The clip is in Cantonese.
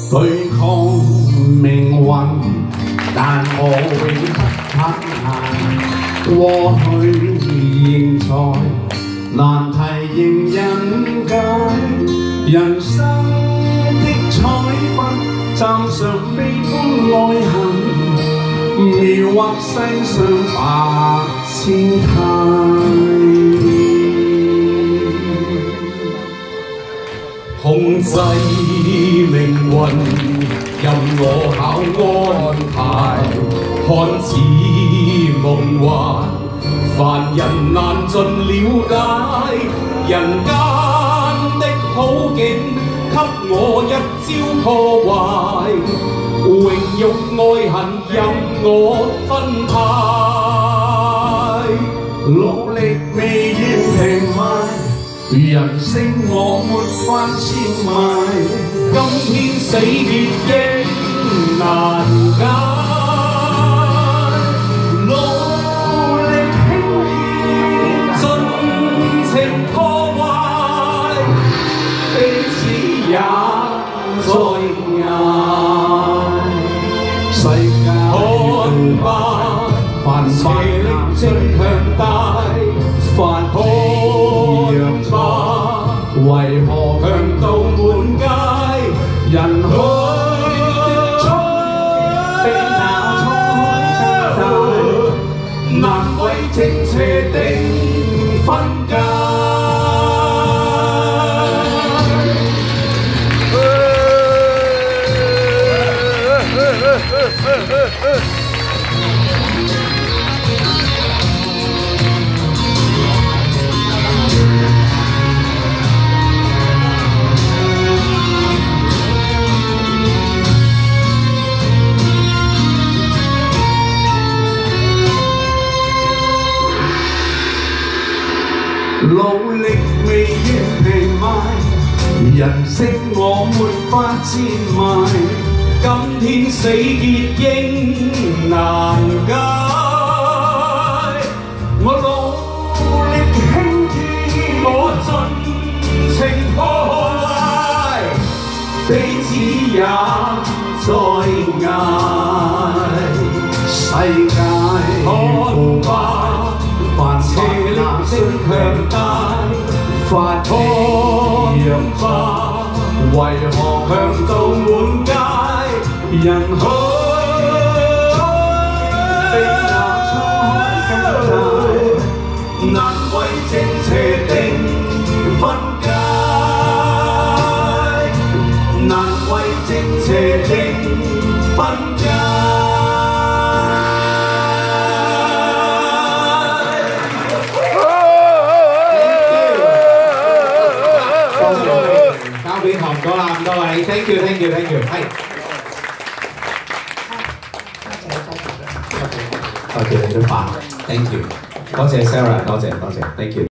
對抗命運，但我永不坦閒。過去現在，難題仍引解。人生的彩筆，蘸上悲歡愛恨，描畫世上百千態。控制命運，任我巧安排，看似夢幻，凡人難盡了解。人間的好景，給我一朝破壞，榮辱愛恨任我分派，努力未願平賣。人聲我沒法賤賣，今天死別應難解。努力輕易盡情破壞，彼此也在捱。世界看吧，邪力正強大，凡看吧，為何強盜滿街？人去被那衝開，難為正邪定分界。努力未願平賣，人聲我沒法賤賣，今天死結應難解。我努力輕易，我盡情破壞，彼此也在捱。世界看吧，凡邪力正強大，發看吧，為何強盜滿街？人去被那衝開更大，難為正邪定分界，難為正邪定分界。交俾韓國啦，咁多位 ，thank you，thank you，thank you， 係。多謝你都發 ，thank you， 多謝 Sarah， 多謝 ，thank you。